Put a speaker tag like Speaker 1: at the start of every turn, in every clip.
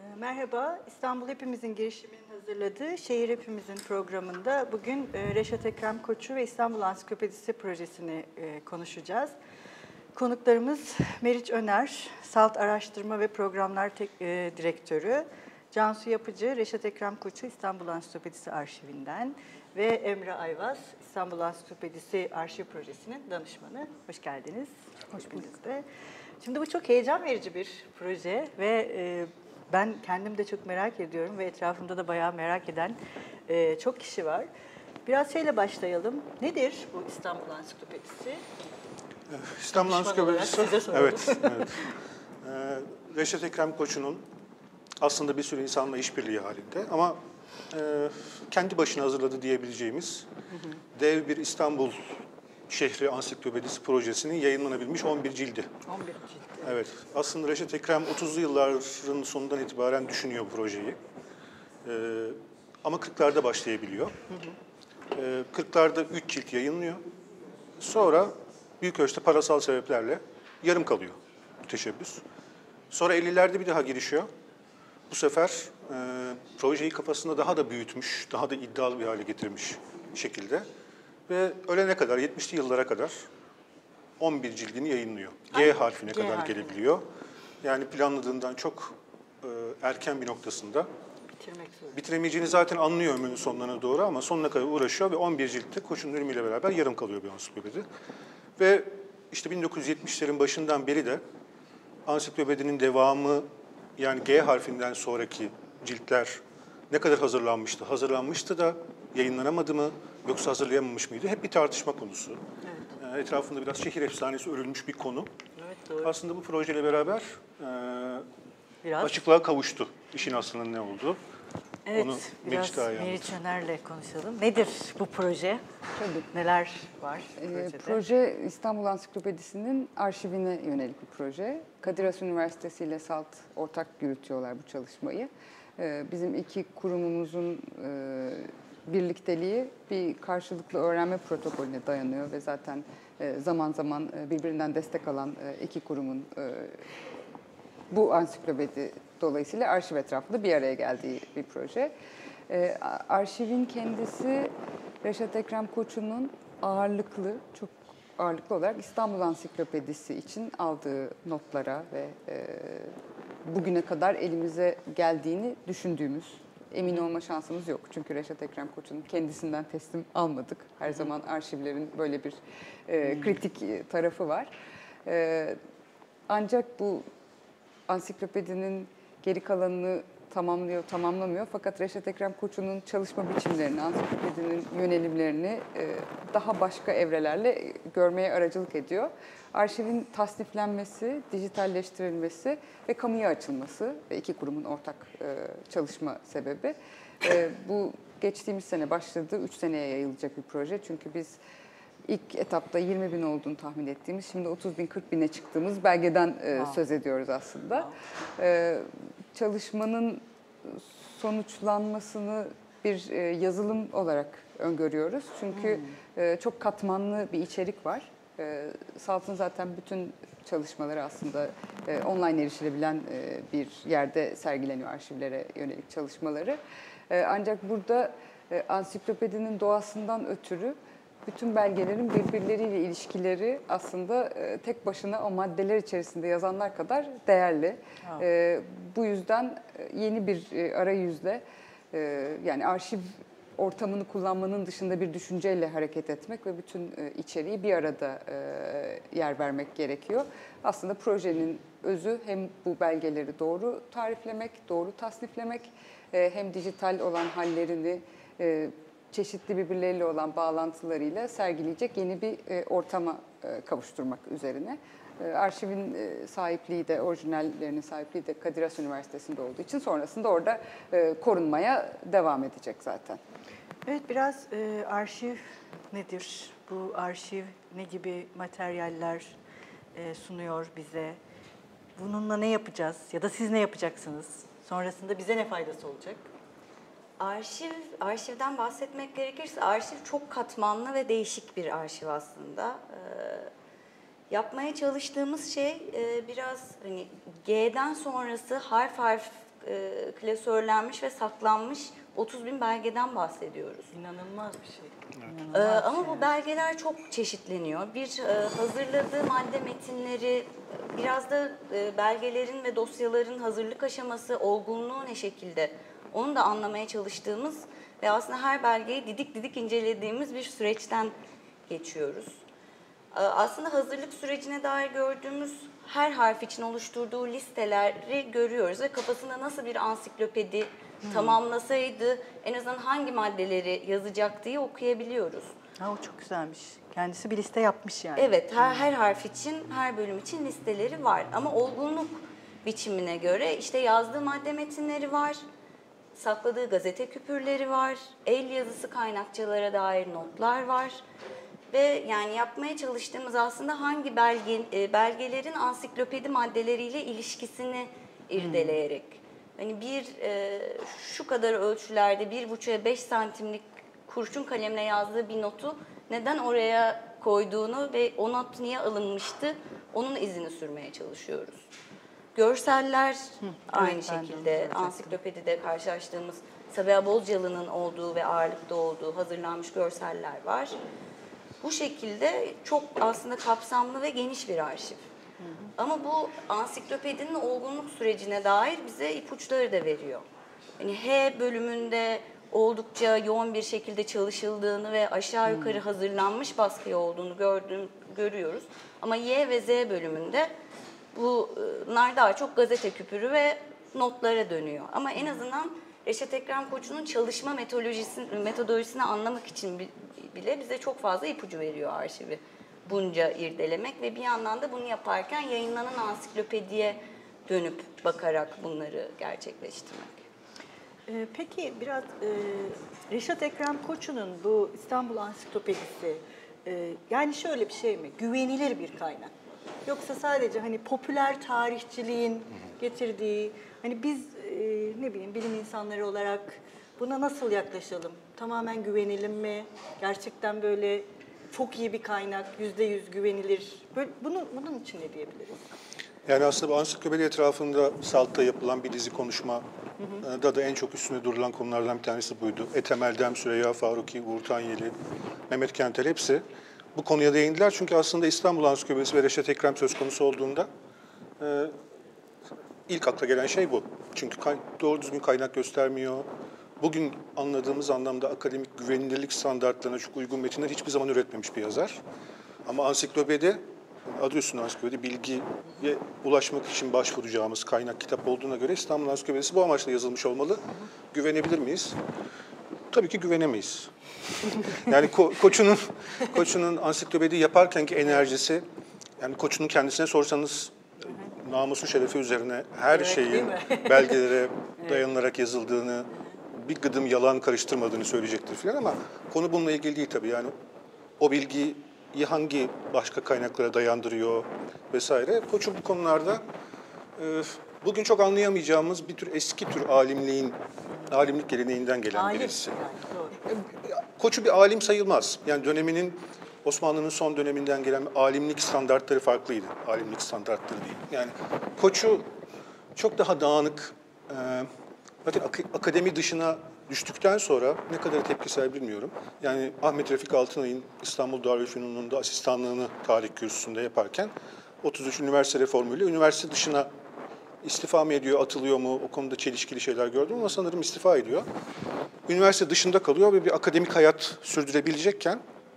Speaker 1: Merhaba, İstanbul Hepimizin girişiminin hazırladığı Şehir Hepimizin programında bugün Reşat Ekrem Koçu ve İstanbul Ansiklopedisi projesini konuşacağız. Konuklarımız Meriç Öner, SALT Araştırma ve Programlar Direktörü, Cansu Yapıcı, Reşat Ekrem Koçu İstanbul Ansiklopedisi Arşivinden ve Emre Ayvaz, İstanbul Ansiklopedisi Arşiv Projesi'nin danışmanı. Hoş geldiniz.
Speaker 2: Hoş bulduk.
Speaker 1: Şimdi bu çok heyecan verici bir proje ve ben kendim de çok merak ediyorum ve etrafımda da bayağı merak eden çok kişi var. Biraz şeyle başlayalım. Nedir bu İstanbul Ansiklopedisi?
Speaker 3: İstanbul Ansiklopedisi, evet. Reşat Ekrem Koçu'nun aslında bir sürü insanla işbirliği halinde ama kendi başına hazırladı diyebileceğimiz dev bir İstanbul Şehri Ansiklopedisi projesinin yayınlanabilmiş 11 cildi.
Speaker 1: 11 cildi.
Speaker 3: Evet, aslında Reşat Ekrem 30'lu yılların sonundan itibaren düşünüyor bu projeyi. Ama 40'larda başlayabiliyor. 40'larda 3 cilt yayınlıyor. Sonra büyük ölçüde parasal sebeplerle yarım kalıyor bu teşebbüs. Sonra 50'lerde bir daha girişiyor. Bu sefer projeyi kafasında daha da büyütmüş, daha da iddialı bir hale getirmiş şekilde. Ve ölene kadar, 70'li yıllara kadar 11 cildini yayınlıyor. G harfine kadar gelebiliyor. Yani planladığından çok erken bir noktasında. Bitiremeyeceğini zaten anlıyor ömrünün sonlarına doğru ama sonuna kadar uğraşıyor ve 11 ciltte Koç'un ölümüyle beraber yarım kalıyor bir ansiklopedi. Ve işte 1970'lerin başından beri de ansiklopedinin devamı, yani G harfinden sonraki ciltler ne kadar hazırlanmıştı? Hazırlanmıştı da yayınlanamadı mı yoksa hazırlayamamış mıydı? Hep bir tartışma konusu. Evet. Etrafında biraz şehir efsanesi örülmüş bir konu.
Speaker 1: Evet, doğru.
Speaker 3: Aslında bu projeyle beraber açıklığa kavuştu işin aslında ne olduğu.
Speaker 1: Evet,
Speaker 3: onu
Speaker 1: biraz Meriç Öner'le konuşalım. Nedir bu proje? Neler var projede?
Speaker 2: Proje İstanbul Ansiklopedisi'nin arşivine yönelik bir proje. Kadir Has Üniversitesi ile SALT ortak yürütüyorlar bu çalışmayı. Bizim iki kurumumuzun birlikteliği bir karşılıklı öğrenme protokolüne dayanıyor ve zaten zaman zaman birbirinden destek alan iki kurumun bu ansiklopedi dolayısıyla arşiv etrafında bir araya geldiği bir proje. Arşivin kendisi Reşat Ekrem Koçu'nun çok ağırlıklı olarak İstanbul Ansiklopedisi için aldığı notlara ve bugüne kadar elimize geldiğini düşündüğümüz, emin olma şansımız yok. Çünkü Reşat Ekrem Koçu'nun kendisinden teslim almadık. Her zaman arşivlerin böyle bir kritik tarafı var. Ancak bu ansiklopedinin geri kalanını tamamlamıyor. Fakat Reşat Ekrem Koçu'nun çalışma biçimlerini, ansiklopedinin yönelimlerini daha başka evrelerle görmeye aracılık ediyor. Arşivin tasniflenmesi, dijitalleştirilmesi ve kamuya açılması ve iki kurumun ortak çalışma sebebi. Bu geçtiğimiz sene başladı, 3 seneye yayılacak bir proje. Çünkü biz İlk etapta 20 bin olduğunu tahmin ettiğimiz, şimdi 30 bin, 40 bine çıktığımız belgeden söz ediyoruz aslında. Çalışmanın sonuçlanmasını bir yazılım olarak öngörüyoruz. Çünkü çok katmanlı bir içerik var. SALT'ın zaten bütün çalışmaları aslında online erişilebilen bir yerde sergileniyor, arşivlere yönelik çalışmaları. Ancak burada ansiklopedinin doğasından ötürü bütün belgelerin birbirleriyle ilişkileri aslında tek başına o maddeler içerisinde yazanlar kadar değerli. Bu yüzden yeni bir arayüzle, yani arşiv ortamını kullanmanın dışında bir düşünceyle hareket etmek ve bütün içeriği bir arada yer vermek gerekiyor. Aslında projenin özü hem bu belgeleri doğru tariflemek, doğru tasniflemek, hem dijital olan hallerini çeşitli birbirleriyle olan bağlantılarıyla sergileyecek yeni bir ortama kavuşturmak üzerine. Arşivin sahipliği de, orijinallerinin sahipliği de Kadir Has Üniversitesi'nde olduğu için sonrasında orada korunmaya devam edecek zaten.
Speaker 1: Evet, biraz arşiv nedir? Bu arşiv ne gibi materyaller sunuyor bize? Bununla ne yapacağız? Ya da siz ne yapacaksınız? Sonrasında bize ne faydası olacak?
Speaker 4: Arşivden bahsetmek gerekirse arşiv çok katmanlı ve değişik bir arşiv aslında. Yapmaya çalıştığımız şey biraz hani G'den sonrası harf harf klasörlenmiş ve saklanmış 30 bin belgeden bahsediyoruz.
Speaker 1: İnanılmaz bir şey.
Speaker 4: Ama bu belgeler çok çeşitleniyor. Hazırladığı madde metinleri, biraz da belgelerin ve dosyaların hazırlık aşaması, olgunluğu ne şekilde, onu da anlamaya çalıştığımız ve aslında her belgeyi didik didik incelediğimiz bir süreçten geçiyoruz. Aslında hazırlık sürecine dair gördüğümüz her harf için oluşturduğu listeleri görüyoruz ve kafasında nasıl bir ansiklopedi tamamlasaydı en azından hangi maddeleri yazacak diye okuyabiliyoruz.
Speaker 1: Ha, o çok güzelmiş. Kendisi bir liste yapmış yani.
Speaker 4: Evet, her harf için, her bölüm için listeleri var. Ama olgunluk biçimine göre işte yazdığı madde metinleri var, sakladığı gazete küpürleri var, el yazısı kaynakçalara dair notlar var. Ve yani yapmaya çalıştığımız aslında hangi belgelerin ansiklopedi maddeleriyle ilişkisini irdeleyerek. Hani şu kadar ölçülerde 1,5'e 5 santimlik kurşun kalemle yazdığı bir notu neden oraya koyduğunu ve o not niye alınmıştı onun izini sürmeye çalışıyoruz. Görseller aynı
Speaker 1: ben de onu
Speaker 4: şekilde
Speaker 1: soracaktım.
Speaker 4: ansiklopedide karşılaştığımız Sabiha Bozcalı'nın olduğu ve ağırlıkta olduğu hazırlanmış görseller var. Bu şekilde çok aslında kapsamlı ve geniş bir arşiv. Ama bu ansiklopedinin olgunluk sürecine dair bize ipuçları da veriyor. Yani H bölümünde oldukça yoğun bir şekilde çalışıldığını ve aşağı yukarı hazırlanmış baskıya olduğunu görüyoruz. Ama Y ve Z bölümünde bunlar daha çok gazete küpürü ve notlara dönüyor. Ama en azından Reşat Ekrem Koçu'nun çalışma metodolojisini anlamak için bile bize çok fazla ipucu veriyor arşivi. Bunca irdelemek ve bir yandan da bunu yaparken yayınlanan ansiklopediye dönüp bakarak bunları gerçekleştirmek.
Speaker 1: Peki biraz Reşat Ekrem Koçu'nun bu İstanbul Ansiklopedisi yani şöyle bir şey mi? Güvenilir bir kaynak mı? Yoksa sadece hani popüler tarihçiliğin getirdiği hani biz ne bileyim bilim insanları olarak buna nasıl yaklaşalım? Tamamen güvenelim mi? Gerçekten böyle çok iyi bir kaynak, %100 güvenilir. Böyle, bunun için ne diyebiliriz?
Speaker 3: Yani aslında bu ansiklopedi etrafında SALT'ta yapılan bir dizi konuşma da en çok üstüne durulan konulardan bir tanesi buydu. Ethem Eldem, Süreyya Faruki, Uğur Tanyeli, Mehmet Kentel hepsi bu konuya değindiler. Çünkü aslında İstanbul Ansiklopedisi ve Reşat Ekrem söz konusu olduğunda ilk akla gelen şey bu. Çünkü doğru düzgün kaynak göstermiyor. Bugün anladığımız anlamda akademik güvenilirlik standartlarına çok uygun metinler hiçbir zaman üretmemiş bir yazar. Ama ansiklopedi, adı üstünde ansiklopedi, bilgiye ulaşmak için başvuracağımız kaynak kitap olduğuna göre İstanbul Ansiklopedisi bu amaçla yazılmış olmalı. Güvenebilir miyiz? Tabii ki güvenemeyiz. Yani Koçu'nun ansiklopedi yaparkenki enerjisi, yani Koçu'nun kendisine sorsanız namusu şerefi üzerine her
Speaker 1: Evet,
Speaker 3: şeyin
Speaker 1: değil mi?
Speaker 3: belgelere dayanılarak yazıldığını, bir gıdım yalan karıştırmadığını söyleyecektir filan ama konu bununla ilgili değil tabii. Yani o bilgiyi hangi başka kaynaklara dayandırıyor vesaire. Koçu bu konularda bugün çok anlayamayacağımız bir tür eski tür alimlik geleneğinden gelen
Speaker 1: Alim
Speaker 3: birisi.
Speaker 1: yani, doğru.
Speaker 3: Koçu bir alim sayılmaz. Yani Osmanlı'nın son döneminden gelen alimlik standartları farklıydı. Alimlik standartları değil. Yani Koçu çok daha dağınık, zaten akademi dışına düştükten sonra ne kadar tepkisel bilmiyorum. Yani Ahmet Refik Altınay'ın İstanbul Darülfünun'un da asistanlığını tarih kürsüsünde yaparken 33 üniversite reformuyla üniversite dışına istifa mı ediyor, atılıyor mu? O konuda çelişkili şeyler gördüm ama sanırım istifa ediyor. Üniversite dışında kalıyor ve bir akademik hayat sürdürebilecekken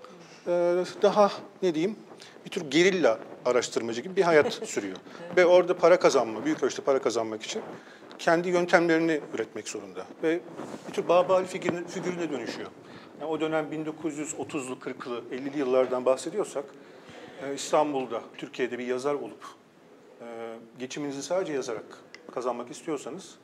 Speaker 3: daha bir tür gerilla araştırmacı gibi bir hayat sürüyor. Ve orada para kazanma, büyük ölçüde para kazanmak için kendi yöntemlerini üretmek zorunda. Ve bir tür Babali figürüne dönüşüyor. Yani o dönem 1930'lu, 40'lı, 50'li yıllardan bahsediyorsak İstanbul'da, Türkiye'de bir yazar olup geçiminizi sadece yazarak kazanmak istiyorsanız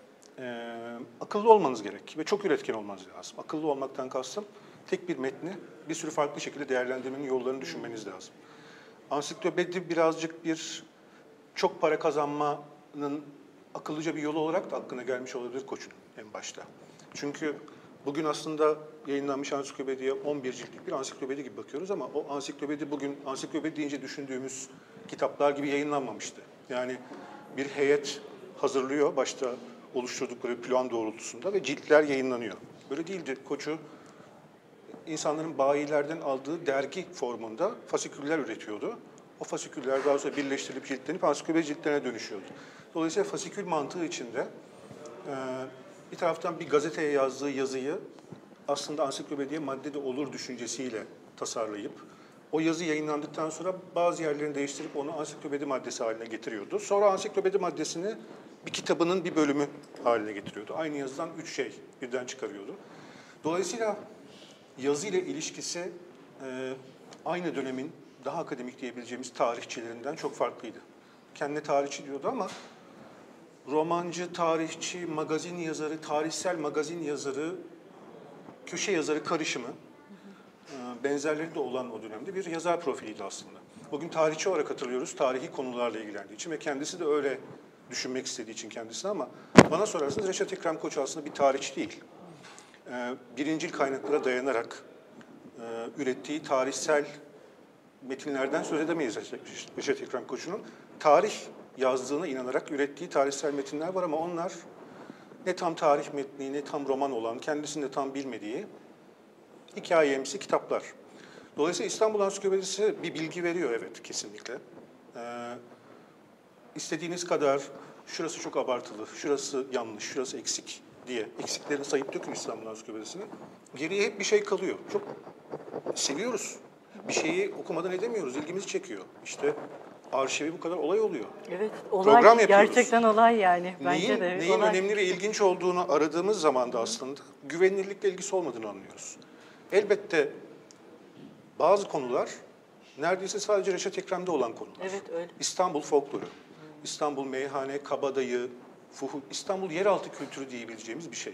Speaker 3: akıllı olmanız gerek ve çok üretken olmanız lazım. Akıllı olmaktan kastım tek bir metni bir sürü farklı şekilde değerlendirmenin yollarını düşünmeniz lazım. Ansiklopedi birazcık çok para kazanmanın akıllıca bir yolu olarak da aklına gelmiş olabilir Koç'un en başta. Çünkü bugün aslında yayınlanmış ansiklopediye 11 ciltlik bir ansiklopedi gibi bakıyoruz ama o ansiklopedi bugün ansiklopedi deyince düşündüğümüz kitaplar gibi yayınlanmamıştı. Yani bir heyet hazırlıyor, başta oluşturdukları plan doğrultusunda ve ciltler yayınlanıyor. Böyle değildi. Koçu insanların bayilerden aldığı dergi formunda fasiküller üretiyordu. O fasiküller daha sonra birleştirilip ciltlenip ansiklopedi ciltlerine dönüşüyordu. Dolayısıyla fasikül mantığı içinde bir taraftan bir gazeteye yazdığı yazıyı aslında ansiklopediye maddede olur düşüncesiyle tasarlayıp o yazı yayınlandıktan sonra bazı yerlerini değiştirip onu ansiklopedi maddesi haline getiriyordu. Sonra ansiklopedi maddesini bir kitabının bir bölümü haline getiriyordu. Aynı yazıdan 3 şey birden çıkarıyordu. Dolayısıyla yazı ile ilişkisi aynı dönemin daha akademik diyebileceğimiz tarihçilerinden çok farklıydı. Kendine tarihçi diyordu ama romancı, tarihçi, magazin yazarı, tarihsel magazin yazarı, köşe yazarı karışımı benzerleri de olan o dönemde bir yazar profiliydi aslında. Bugün tarihçi olarak hatırlıyoruz, tarihi konularla ilgilendiği için ve kendisi de öyle düşünmek istediği için kendisine ama bana sorarsanız Reşat Ekrem Koç aslında bir tarihçi değil. Birincil kaynaklara dayanarak ürettiği tarihsel metinlerden söz edemeyiz Reşat Ekrem Koç'un. Tarih yazdığına inanarak ürettiği tarihsel metinler var ama onlar ne tam tarih metni ne tam roman olan, kendisini de tam bilmediği hikayemsi kitaplar. Dolayısıyla İstanbul Ansiklopedisi bir bilgi veriyor, evet, kesinlikle. İstediğiniz kadar şurası çok abartılı, şurası yanlış, şurası eksik diye eksiklerini sayıp dökün İstanbul Ansiklopedisi'ne. Geriye hep bir şey kalıyor. Çok seviyoruz. Bir şeyi okumadan edemiyoruz, ilgimizi çekiyor. İşte arşivi bu kadar olay oluyor.
Speaker 1: Evet,
Speaker 3: Program
Speaker 1: olay
Speaker 3: yapıyoruz.
Speaker 1: gerçekten olay yani. Bence
Speaker 3: Neyin
Speaker 1: olay.
Speaker 3: önemli ve ilginç olduğunu aradığımız zaman da aslında güvenilirlikle ilgisi olmadığını anlıyoruz. Elbette bazı konular neredeyse sadece Reşat Ekrem'de olan konular.
Speaker 1: Evet, öyle.
Speaker 3: İstanbul folkloru, İstanbul meyhane, kabadayı, İstanbul yeraltı kültürü diyebileceğimiz bir şey.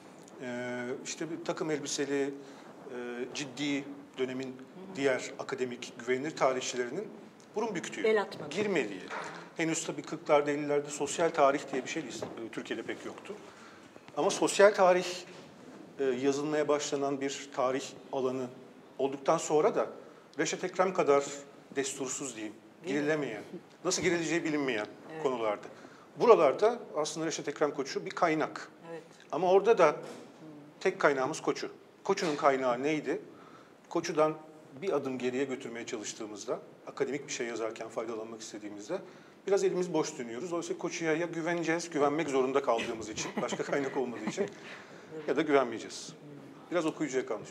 Speaker 3: İşte bir takım elbiseli, ciddi dönemin diğer akademik, güvenilir tarihçilerinin burun büktüğü,
Speaker 1: El atmadı.
Speaker 3: girmediği. Henüz tabii 40'larda, 50'lerde sosyal tarih diye bir şey Türkiye'de pek yoktu. Ama sosyal tarih yazılmaya başlanan bir tarih alanı olduktan sonra da Reşat Ekrem kadar destursuz diyeyim, girilemeyen, nasıl girileceği bilinmeyen konularda. Buralarda aslında Reşat Ekrem Koçu bir kaynak.
Speaker 1: Evet.
Speaker 3: Ama orada da tek kaynağımız Koçu. Koçu'nun kaynağı neydi? Koçu'dan bir adım geriye götürmeye çalıştığımızda, akademik bir şey yazarken faydalanmak istediğimizde biraz elimiz boş dönüyoruz. Oysa Koçu'ya ya güveneceğiz, güvenmek zorunda kaldığımız için, başka kaynak olmadığı için ya da güvenmeyeceğiz. Biraz okuyucuya kalmış.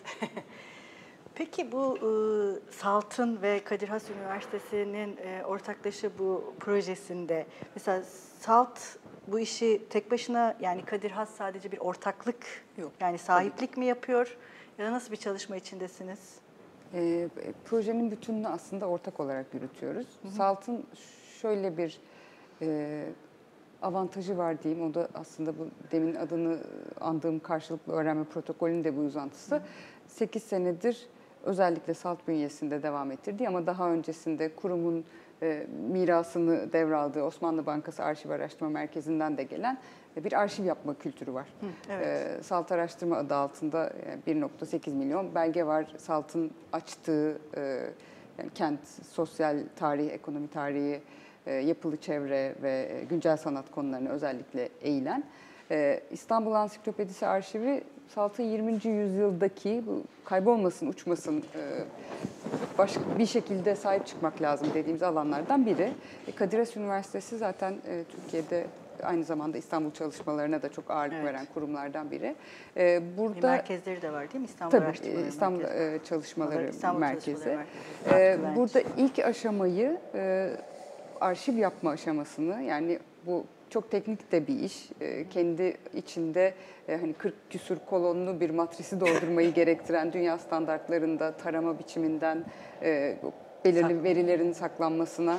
Speaker 1: Peki bu Salt'ın ve Kadir Has Üniversitesi'nin ortaklaşa bu projesinde mesela Salt bu işi tek başına, yani Kadir Has sadece bir ortaklık
Speaker 2: Yok.
Speaker 1: yani sahiplik mi yapıyor ya da nasıl bir çalışma içindesiniz?
Speaker 2: Projenin bütününü aslında ortak olarak yürütüyoruz. Salt'ın şöyle bir avantajı var diyeyim. O da aslında bu demin adını andığım karşılıklı öğrenme protokolünün de bu uzantısı. 8 senedir özellikle Salt bünyesinde devam ettirdiği ama daha öncesinde kurumun mirasını devraldığı Osmanlı Bankası Arşiv Araştırma Merkezi'nden de gelen bir arşiv yapma kültürü var.
Speaker 1: Evet.
Speaker 2: Salt Araştırma adı altında 1,8 milyon belge var. Salt'ın açtığı yani kent, sosyal tarih, ekonomi tarihi, yapılı çevre ve güncel sanat konularına özellikle eğilen. İstanbul Ansiklopedisi Arşivi Salt'ın 20. yüzyıldaki bu kaybolmasın, uçmasın, başka bir şekilde sahip çıkmak lazım dediğimiz alanlardan biri. Kadir Has Üniversitesi zaten Türkiye'de aynı zamanda İstanbul çalışmalarına da çok ağırlık veren kurumlardan biri.
Speaker 1: Bir merkezleri de var değil mi? İstanbul
Speaker 2: Tabii,
Speaker 1: Araştırmaları
Speaker 2: İstanbul
Speaker 1: Merkezi.
Speaker 2: Çalışmaları
Speaker 1: İstanbul
Speaker 2: Merkezi.
Speaker 1: Çalışmaları Merkezi.
Speaker 2: Burada ilk aşamayı arşiv yapma aşamasını, yani bu çok teknik de bir iş. Kendi içinde hani 40 küsur kolonlu bir matrisi doldurmayı gerektiren dünya standartlarında tarama biçiminden belirli verilerin saklanmasına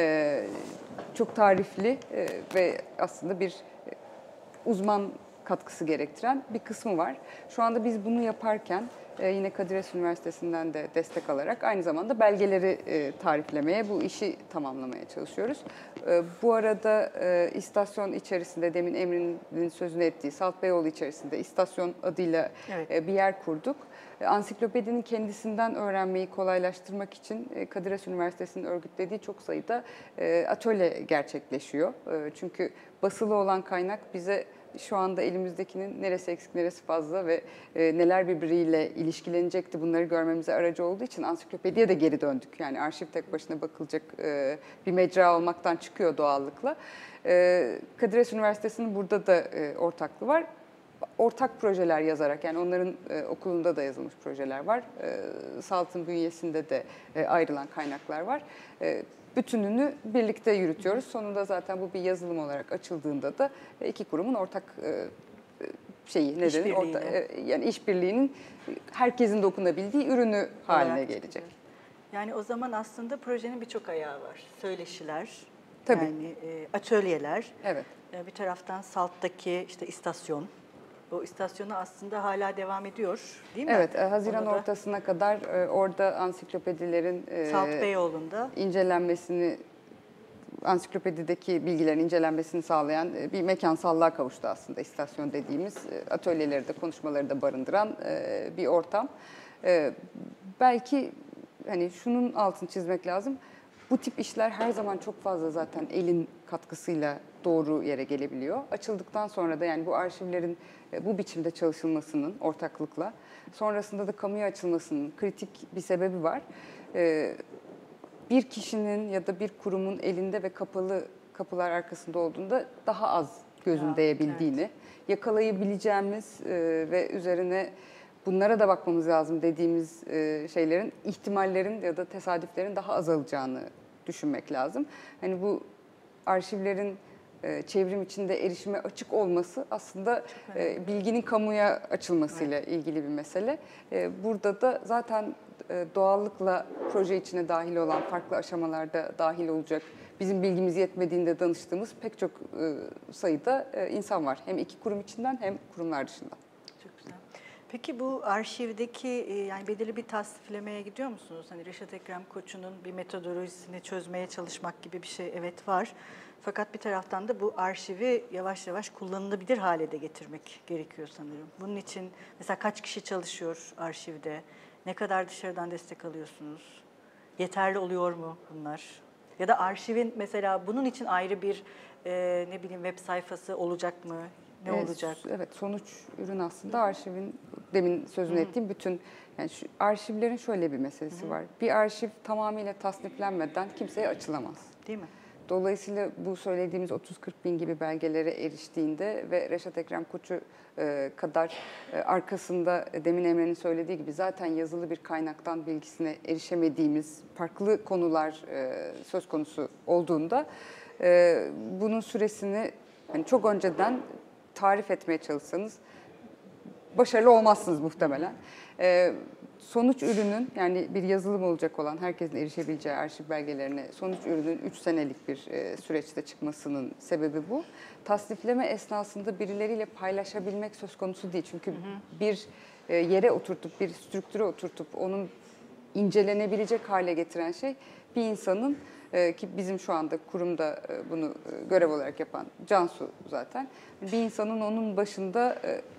Speaker 2: çok tarifli ve aslında bir uzman katkısı gerektiren bir kısmı var. Şu anda biz bunu yaparken yine Kadir Has Üniversitesi'nden de destek alarak aynı zamanda belgeleri tariflemeye, bu işi tamamlamaya çalışıyoruz. Bu arada istasyon içerisinde, demin Emre'nin sözünü ettiği Salt Beyoğlu içerisinde istasyon adıyla bir yer kurduk. Ansiklopedinin kendisinden öğrenmeyi kolaylaştırmak için Kadir Has Üniversitesi'nin örgütlediği çok sayıda atölye gerçekleşiyor. Çünkü basılı olan kaynak bize şu anda elimizdekinin neresi eksik, neresi fazla ve neler birbiriyle ilişkilenecekti bunları görmemize aracı olduğu için ansiklopediye de geri döndük. Yani arşiv tek başına bakılacak bir mecra olmaktan çıkıyor doğallıkla. Kadir Has Üniversitesi'nin burada da ortaklığı var. Ortak projeler yazarak, yani onların okulunda da yazılmış projeler var. SALT'ın bünyesinde de ayrılan kaynaklar var. Bütününü birlikte yürütüyoruz. Sonunda zaten bu bir yazılım olarak açıldığında da iki kurumun ortak yani işbirliğinin herkesin dokunabildiği ürünü haline gelecek.
Speaker 1: Yani o zaman aslında projenin birçok ayağı var. Söyleşiler,
Speaker 2: Tabii.
Speaker 1: yani atölyeler.
Speaker 2: Evet.
Speaker 1: Bir taraftan SALT'taki işte istasyon. O istasyonu aslında hala devam ediyor, değil mi?
Speaker 2: Evet, Haziran ortasına kadar orada ansiklopedilerin
Speaker 1: SALT Beyoğlu'nda
Speaker 2: incelenmesini, ansiklopedideki bilgilerin incelenmesini sağlayan bir mekansallığa kavuştu aslında istasyon dediğimiz, atölyeleri de konuşmaları da barındıran bir ortam. Belki hani şunun altını çizmek lazım. Bu tip işler her zaman çok fazla zaten elin katkısıyla doğru yere gelebiliyor. Açıldıktan sonra da yani bu arşivlerin bu biçimde çalışılmasının ortaklıkla, sonrasında da kamuya açılmasının kritik bir sebebi var. Bir kişinin ya da bir kurumun elinde ve kapalı kapılar arkasında olduğunda daha az gözün değebildiğini, yakalayabileceğimiz ve üzerine bunlara da bakmamız lazım dediğimiz şeylerin, ihtimallerin ya da tesadüflerin daha azalacağını düşünmek lazım. Hani bu arşivlerin çevrim içinde erişime açık olması aslında bilginin kamuya açılmasıyla ilgili bir mesele. Burada da zaten doğallıkla proje içine dahil olan, farklı aşamalarda dahil olacak, bizim bilgimiz yetmediğinde danıştığımız pek çok sayıda insan var. Hem iki kurum içinden hem kurumlar dışından.
Speaker 1: Çok güzel. Peki bu arşivdeki yani belirli bir tasniflemeye gidiyor musunuz? Hani Reşat Ekrem Koçu'nun bir metodolojisini çözmeye çalışmak gibi bir şey evet var. Fakat bir taraftan da bu arşivi yavaş yavaş kullanılabilir hale de getirmek gerekiyor sanırım. Bunun için mesela kaç kişi çalışıyor arşivde? Ne kadar dışarıdan destek alıyorsunuz? Yeterli oluyor mu bunlar? Ya da arşivin mesela bunun için ayrı bir ne bileyim web sayfası olacak mı? Ne olacak?
Speaker 2: Evet, sonuç ürün aslında arşivin, demin sözünü ettiğim bütün, yani şu arşivlerin şöyle bir meselesi var. Bir arşiv tamamıyla tasniflenmeden kimseye açılamaz.
Speaker 1: Değil mi?
Speaker 2: Dolayısıyla bu söylediğimiz 30-40 bin gibi belgelere eriştiğinde ve Reşat Ekrem Koçu kadar arkasında demin Emre'nin söylediği gibi zaten yazılı bir kaynaktan bilgisine erişemediğimiz farklı konular söz konusu olduğunda bunun süresini hani çok önceden tarif etmeye çalışsanız başarılı olmazsınız muhtemelen. Sonuç ürünün, yani bir yazılım olacak olan, herkesin erişebileceği arşiv belgelerine sonuç ürünün 3 senelik bir süreçte çıkmasının sebebi bu. Tasnifleme esnasında birileriyle paylaşabilmek söz konusu değil. Çünkü bir yere oturtup, bir strüktüre oturtup onun incelenebilecek hale getiren şey bir insanın, ki bizim şu anda kurumda bunu görev olarak yapan Cansu zaten, bir insanın onun başında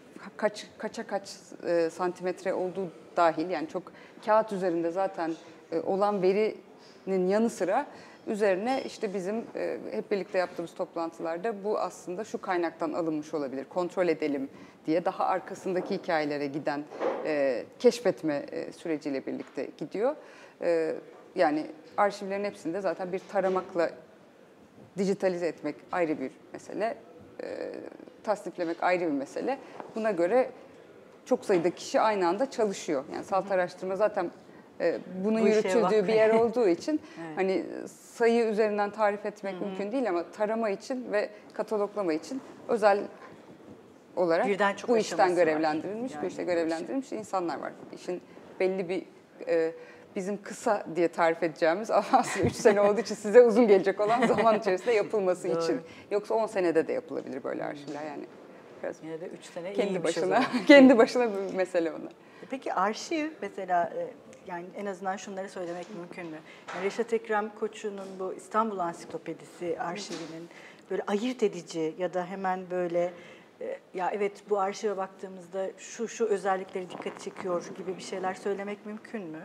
Speaker 2: kaç santimetre olduğu dahil, yani çok kağıt üzerinde zaten olan verinin yanı sıra üzerine işte bizim hep birlikte yaptığımız toplantılarda bu aslında şu kaynaktan alınmış olabilir, kontrol edelim diye daha arkasındaki hikayelere giden keşfetme süreciyle birlikte gidiyor. Yani arşivlerin hepsinde zaten bir taramakla dijitalize etmek ayrı bir mesele, tasniflemek ayrı bir mesele. Buna göre çok sayıda kişi aynı anda çalışıyor. Yani SALT araştırma zaten bunun yürütüldüğü bir yer olduğu için evet, hani sayı üzerinden tarif etmek mümkün değil ama tarama için ve kataloglama için özel olarak bu işten görevlendirilmiş, yani bu işte görevlendirilmiş insanlar var. İşin belli bir bizim kısa diye tarif edeceğimiz ama aslında 3 sene olduğu için size uzun gelecek olan zaman içerisinde yapılması için. Yoksa 10 senede de yapılabilir böyle arşivler yani. Biraz
Speaker 1: yine de 3 sene
Speaker 2: kendi başına kendi başına bir mesele onlar.
Speaker 1: Peki arşiv mesela yani en azından şunları söylemek mümkün mü? Yani Reşat Ekrem Koçu'nun bu İstanbul Ansiklopedisi arşivinin böyle ayırt edici ya da hemen böyle ya evet bu arşive baktığımızda şu özellikleri dikkat çekiyor gibi bir şeyler söylemek mümkün mü?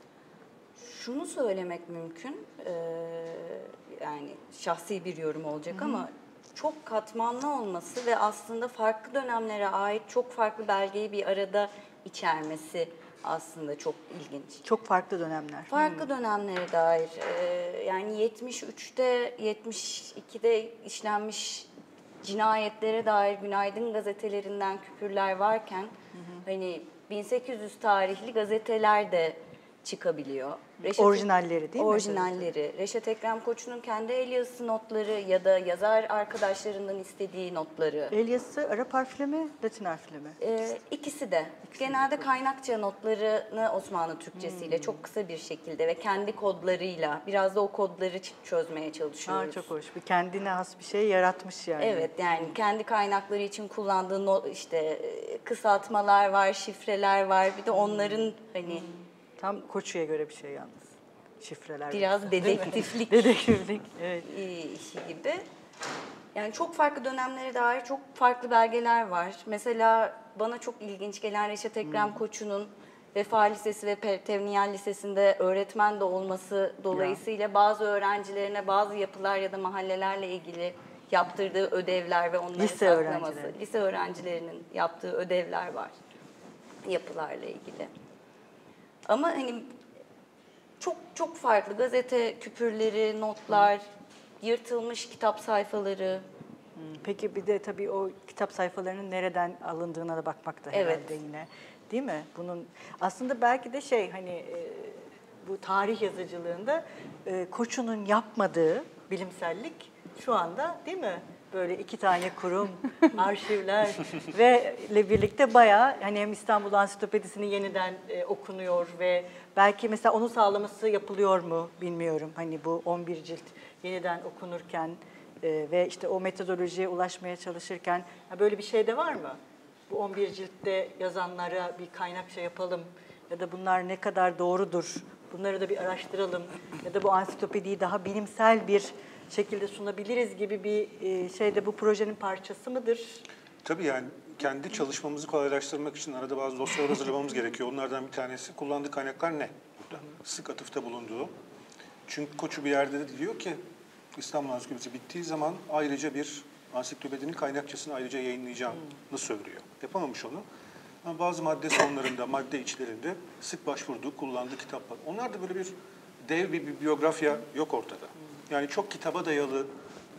Speaker 4: Şunu söylemek mümkün, yani şahsi bir yorum olacak ama çok katmanlı olması ve aslında farklı dönemlere ait çok farklı belgeyi bir arada içermesi aslında çok ilginç.
Speaker 1: Çok farklı dönemler.
Speaker 4: Farklı dönemlere dair yani 73'te 72'de işlenmiş cinayetlere dair Günaydın gazetelerinden küpürler varken hani 1800 tarihli gazeteler de çıkabiliyor.
Speaker 1: Orijinalleri değil mi?
Speaker 4: Orijinalleri. Reşat Ekrem Koçu'nun kendi el yazısı notları ya da yazar arkadaşlarından istediği notları.
Speaker 1: El yazısı Arap harfle mi, Latin harfle mi?
Speaker 4: İkisi de. Genelde kaynakça notlarını Osmanlı Türkçesiyle çok kısa bir şekilde ve kendi kodlarıyla biraz da o kodları çözmeye çalışıyoruz.
Speaker 1: Çok hoş. Bir kendine has bir şey yaratmış yani.
Speaker 4: Evet, yani kendi kaynakları için kullandığı işte kısaltmalar var, şifreler var. Bir de onların hani
Speaker 1: Tam Koçu'ya göre bir şey yalnız. Şifreler.
Speaker 4: biraz dedektiflik
Speaker 1: Dedektiflik. Evet.
Speaker 4: işi gibi. Yani çok farklı dönemlere dair çok farklı belgeler var. Mesela bana çok ilginç gelen Reşat Ekrem Koçu'nun Vefa Lisesi ve Tevniyal Lisesi'nde öğretmen de olması dolayısıyla bazı öğrencilerine bazı yapılar ya da mahallelerle ilgili yaptırdığı ödevler ve onları
Speaker 1: Lise
Speaker 4: saklaması.
Speaker 1: öğrencileri.
Speaker 4: Lise öğrencilerinin yaptığı ödevler var yapılarla ilgili. Ama hani çok çok farklı gazete küpürleri, notlar, yırtılmış kitap sayfaları.
Speaker 1: Peki bir de tabii o kitap sayfalarının nereden alındığına da bakmak da herhalde
Speaker 4: Evet.
Speaker 1: yine. Değil mi? Bunun aslında belki de bu tarih yazıcılığında Koçu'nun yapmadığı bilimsellik şu anda değil mi? Böyle 2 tane kurum, arşivler ve ile birlikte bayağı hani hem İstanbul Ansiklopedisini yeniden okunuyor ve belki mesela onu sağlaması yapılıyor mu bilmiyorum. Hani bu 11 cilt yeniden okunurken ve işte o metodolojiye ulaşmaya çalışırken böyle bir şey de var mı? Bu 11 ciltte yazanlara bir kaynakça yapalım ya da bunlar ne kadar doğrudur, bunları da bir araştıralım ya da bu ansiklopediyi daha bilimsel bir şekilde sunabiliriz gibi bir şey de bu projenin parçası mıdır?
Speaker 3: Tabii yani kendi çalışmamızı kolaylaştırmak için arada bazı dosyalar hazırlamamız gerekiyor. Onlardan bir tanesi kullandığı kaynaklar ne? Burada sık atıfta bulunduğu. Çünkü Koçu bir yerde de diyor ki İstanbul Ansiklopedisi bittiği zaman ayrıca bir ansiklopedinin kaynakçasını ayrıca yayınlayacağını söylüyor. Yapamamış onu. Ama bazı madde sonlarında, madde içlerinde sık başvurduğu, kullandığı kitaplar. Onlar da böyle bir dev bir biyografya yok ortada. Yani çok kitaba dayalı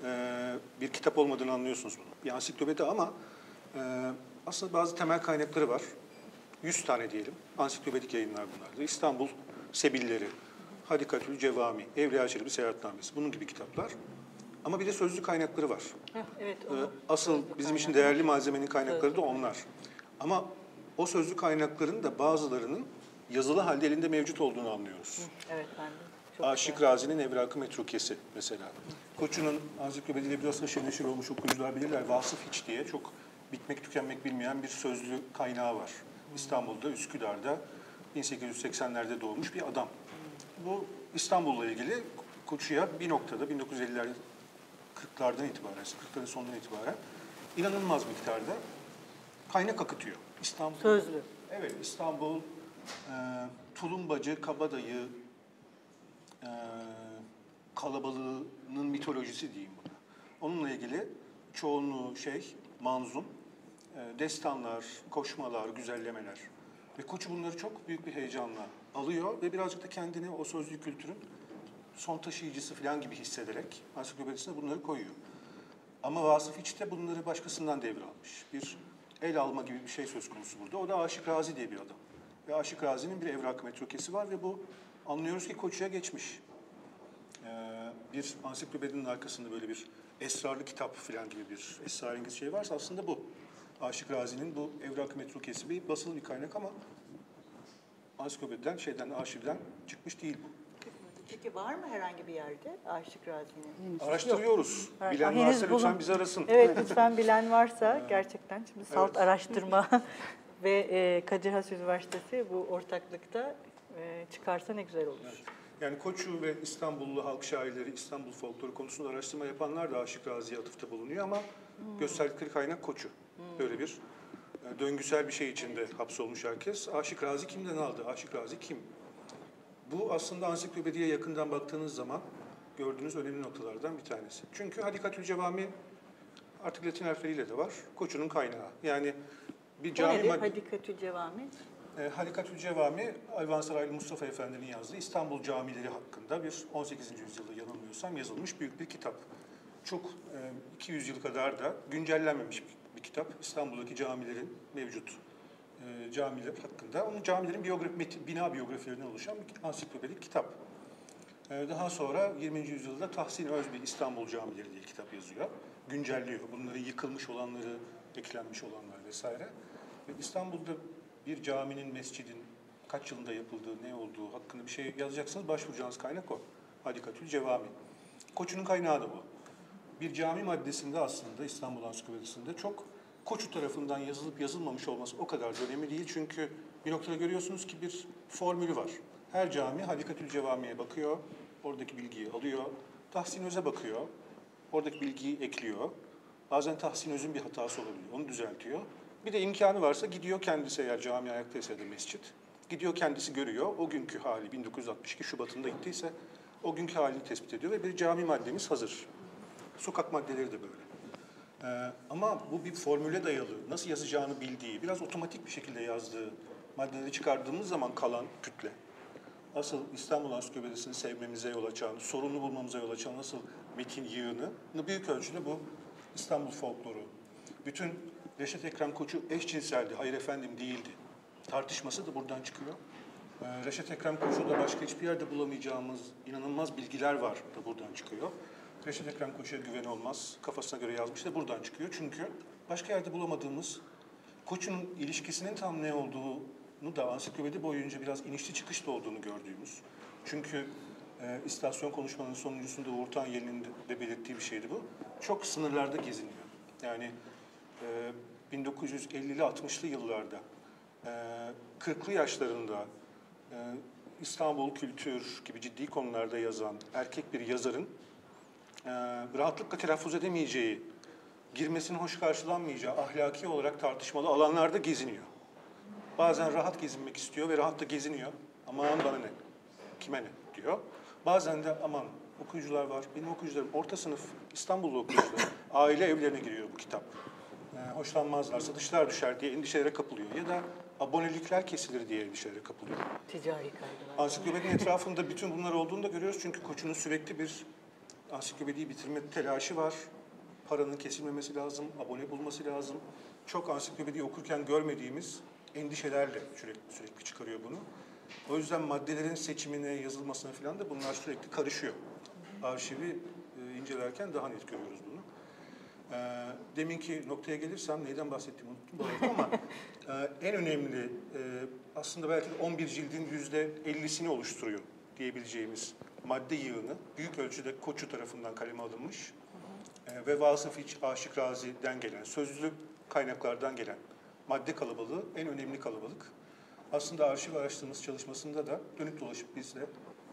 Speaker 3: bir kitap olmadığını anlıyorsunuz bunu. Bir ansiklopedi ama aslında bazı temel kaynakları var. 100 tane diyelim. Ansiklopedik yayınlar bunlar da. İstanbul Sebilleri, Hadikatül Cevami, Evliya Çelebi Seyahatnamesi, bunun gibi kitaplar. Ama bir de sözlü kaynakları var.
Speaker 1: Evet.
Speaker 3: Asıl bizim için değerli malzemenin kaynakları da onlar. Ama o sözlü kaynakların da bazılarının yazılı halde elinde mevcut olduğunu anlıyoruz.
Speaker 1: Evet ben de. Çok
Speaker 3: Aşık Razi'nin Evrak-ı Metrukesi mesela. Koçu'nun ansiklopediyle biraz haşır neşir olmuş okuyucular bilirler. Vasıf Hiç diye çok bitmek tükenmek bilmeyen bir sözlü kaynağı var. İstanbul'da, Üsküdar'da 1880'lerde doğmuş bir adam. Bu İstanbul'la ilgili Koçu'ya bir noktada 1950'ler 40'lardan itibaren, 40'ların sonundan itibaren inanılmaz miktarda kaynak akıtıyor. İstanbul.
Speaker 1: Sözlü.
Speaker 3: Evet, İstanbul, Tulumbacı, Kabadayı, kalabalığının mitolojisi diyeyim buna. Onunla ilgili çoğunluğu manzum, destanlar, koşmalar, güzellemeler. Ve Koçu bunları çok büyük bir heyecanla alıyor ve birazcık da kendini o sözlü kültürün son taşıyıcısı falan gibi hissederek ansiklopedisine bunları koyuyor. Ama Vasıf Hiç de bunları başkasından devralmış. Bir el alma gibi bir şey söz konusu burada. O da Aşık Razi diye bir adam. Ve Aşık Razi'nin bir Evrak-ı Metrukesi var ve bu anlıyoruz ki Koçu'ya geçmiş. Bir ansiklopedinin arkasında böyle bir esrarlı kitap falan gibi bir esrarengiz şey varsa aslında bu. Aşık Razi'nin bu Evrak-ı Metrukesi bir basılı bir kaynak ama ansiklopediden, arşivden çıkmış değil bu.
Speaker 1: Peki var mı herhangi bir yerde Aşık Razi'nin?
Speaker 3: Araştırıyoruz.
Speaker 1: Yok.
Speaker 3: Bilen
Speaker 1: Henüz
Speaker 3: varsa lütfen
Speaker 1: bulun-
Speaker 3: bizi arasın.
Speaker 1: Evet lütfen bilen varsa gerçekten şimdi salt
Speaker 3: Evet.
Speaker 1: araştırma ve Kadir Has Üniversitesi bu ortaklıkta çıkarsa ne güzel olur.
Speaker 3: Evet. Yani Koçu ve İstanbullu halk şairleri, İstanbul folkloru konusunda araştırma yapanlar da Aşık Razi'ye atıfta bulunuyor ama gösterdikleri kaynak Koçu. Böyle bir döngüsel bir şey içinde hapsolmuş herkes. Aşık Razi kimden aldı? Aşık Razi kim? Bu aslında ansiklopediye yakından baktığınız zaman gördüğünüz önemli noktalardan bir tanesi. Çünkü Hadikatül Cevami artık Latin harfleriyle de var. Koçu'nun kaynağı. Yani bir cami
Speaker 1: nedir? Hadikatü Cevami.
Speaker 3: Halikatül Cevami, Ayvansaraylı Mustafa Efendi'nin yazdığı İstanbul camileri hakkında bir 18. yüzyılda yanılmıyorsam yazılmış büyük bir kitap. Çok 200 yıl kadar da güncellenmemiş bir kitap. İstanbul'daki camilerin mevcut camiler hakkında. Onun camilerin bina biyografilerinden oluşan bir ansiklopedik kitap. Daha sonra 20. yüzyılda Tahsin Özbey İstanbul Camileri diye kitap yazıyor. Güncelliyor. Bunları yıkılmış olanları, eklenmiş olanlar vesaire. Ve İstanbul'da bir caminin, mescidin kaç yılında yapıldığı, ne olduğu hakkında bir şey yazacaksınız. Başvuracağınız kaynak o. Hadikatül Cevami. Koçu'nun kaynağı da bu. Bir cami maddesinde aslında İstanbul Ansiklopedisi'nde çok Koçu tarafından yazılıp yazılmamış olması o kadar da önemli değil. Çünkü bir noktada görüyorsunuz ki bir formülü var. Her cami Hadikatül Cevami'ye bakıyor, oradaki bilgiyi alıyor. Tahsin Öz'e bakıyor, oradaki bilgiyi ekliyor. Bazen Tahsin Öz'ün bir hatası olabiliyor, onu düzeltiyor. Bir de imkanı varsa gidiyor kendisi, eğer cami ayaktaysa da mescit, gidiyor kendisi görüyor. O günkü hali 1962 Şubat'ında gittiyse o günkü halini tespit ediyor ve bir cami maddemiz hazır. Sokak maddeleri de böyle. Ama bu bir formüle dayalı, nasıl yazacağını bildiği, biraz otomatik bir şekilde yazdığı maddeleri çıkardığımız zaman kalan kütle. Asıl İstanbul Ansiklopedisini sevmemize yol açan, sorunlu bulmamıza yol açan nasıl metin yığını büyük ölçüde bu İstanbul folkloru. Bütün Reşat Ekrem Koçu eşcinseldi, hayır efendim değildi. Tartışması da buradan çıkıyor. Reşat Ekrem Koçu'da başka hiçbir yerde bulamayacağımız inanılmaz bilgiler var da buradan çıkıyor. Reşat Ekrem Koçu'ya güven olmaz, kafasına göre yazmış da buradan çıkıyor. Çünkü başka yerde bulamadığımız, Koçu'nun ilişkisinin tam ne olduğunu da ansiklopedi boyunca biraz inişli çıkışlı olduğunu gördüğümüz. Çünkü istasyon konuşmanın sonuncusunda Uğur Tanyeli'nin de belirttiği bir şeydi bu. Çok sınırlarda geziniyor. Yani 1950'li 60'lı yıllarda, 40'lı yaşlarında İstanbul kültür gibi ciddi konularda yazan erkek bir yazarın rahatlıkla telaffuz edemeyeceği, girmesinin hoş karşılanmayacağı, ahlaki olarak tartışmalı alanlarda geziniyor. Bazen rahat gezinmek istiyor ve rahat da geziniyor. Aman bana ne, kime ne diyor. Bazen de aman okuyucular var, benim okuyucularım orta sınıf İstanbullu okuyucular, aile evlerine giriyor bu kitap. Hoşlanmazlarsa dışlar düşer diye endişelere kapılıyor ya da abonelikler kesilir diye endişelere kapılıyor.
Speaker 1: Ticari kaygılar.
Speaker 3: Ansiklopedinin etrafında bütün bunlar olduğunu da görüyoruz çünkü Koçu'nun sürekli bir ansiklopediyi bitirme telaşı var. Paranın kesilmemesi lazım, abone bulması lazım. Çok ansiklopediyi okurken görmediğimiz endişelerle sürekli çıkarıyor bunu. O yüzden maddelerin seçimine, yazılmasına falan da bunlar sürekli karışıyor. Arşivi incelerken daha net görüyoruz bunu. Deminki noktaya gelirsem, neyden bahsettiğimi unuttum bu arada ama en önemli, aslında belki de 11 cildin %50'sini oluşturuyor diyebileceğimiz madde yığını büyük ölçüde Koçu tarafından kaleme alınmış ve Vasıf İç, Aşık Razi'den gelen, sözlü kaynaklardan gelen madde kalabalığı en önemli kalabalık. Aslında arşiv araştırması çalışmasında da dönüp dolaşıp biz de